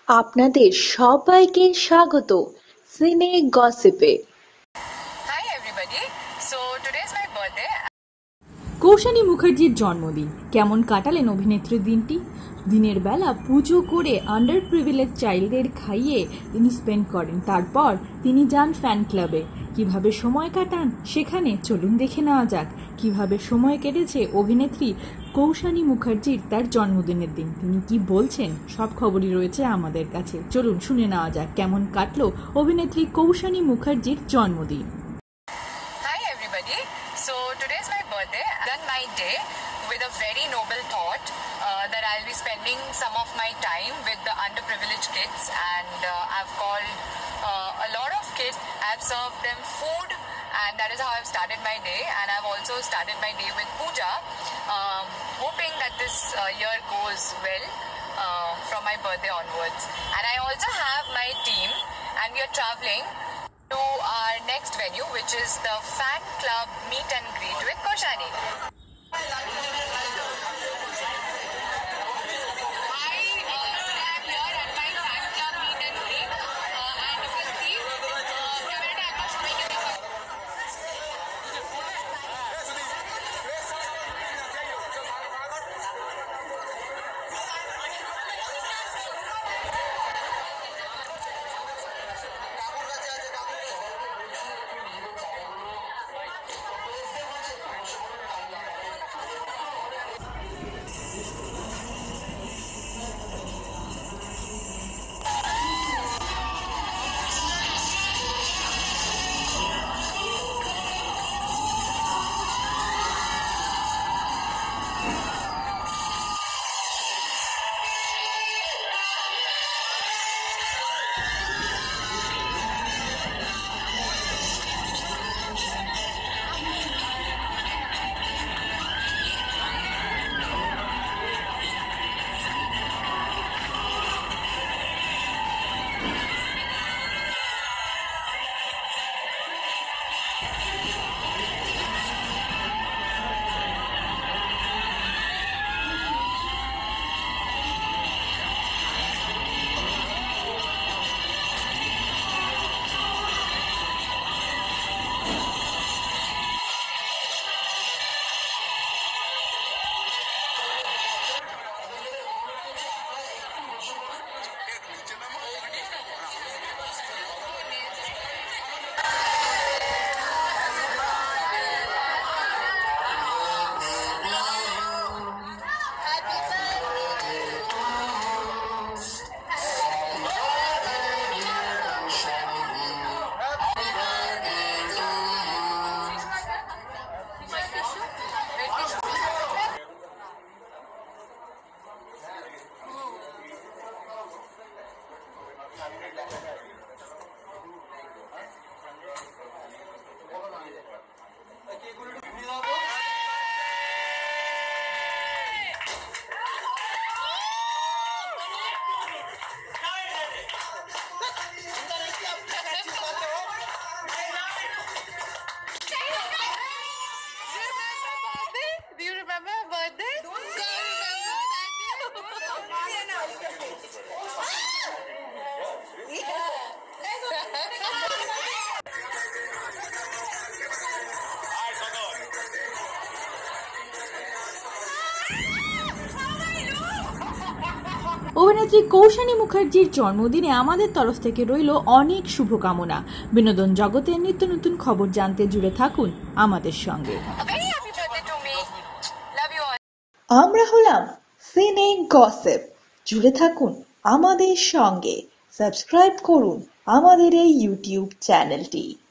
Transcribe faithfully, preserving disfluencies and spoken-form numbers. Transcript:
আপনাদের সবাইকে স্বাগত সিনে গসিপে। Hi everybody. So today is my birthday. Koushani মুখার্জির জন্মদিন। কেমন কাটালেন অভিনেত্রীর দিনটি? দিনের বেলা পুজো করে আন্ডার প্রিভিলেজ চাইল্ডদের খাইয়ে তিনি স্পেন্ড করেন। তারপর তিনি যান ফ্যান ক্লাবে। কিভাবে সময় কাটান সেখানে চলুন দেখে নেওয়া যাক কিভাবে সময় কেটেছে অভিনেত্রী কৌশানী মুখার্জির তার জন্মদিনের দিন। তিনি কি বলছেন সব খবরই রয়েছে আমাদের কাছে। চলুন শুনে নেওয়া যাক কেমন কাটলো অভিনেত্রী কৌশানী মুখার্জির জন্মদিন। Hi everybody. So today is my birthday. I've done my day with a very noble thought uh, that I'll be spending some of my time with the underprivileged kids, and uh, I've called uh, a lot of kids. I've served them food, and that is how I've started my day. And I've also started my day with puja, um, hoping that this uh, year goes well uh, from my birthday onwards. And I also have my team, and we are traveling to our next venue, which is the Fan Club Meet and Greet with Koushani. I, uh, today I'm here at my Fan Club Meet and Greet, uh, and you can see, uh, camera ta ekbar shobai ke dekho. Do you remember my birthday? Don't say remember that অভিনেত্রী কৌশানী মুখার্জির জন্মদিনে আমাদের তরফ থেকে রইল অনেক শুভকামনা। বিনোদন জগতের নিত্য নতুন খবর জানতে জুড়ে থাকুন আমাদের সঙ্গে। আমরা হলাম সিনে গসিপ। জুড়ে থাকুন আমাদের সঙ্গে। সাবস্ক্রাইব করুন আমাদের এই ইউটিউব চ্যানেলটি।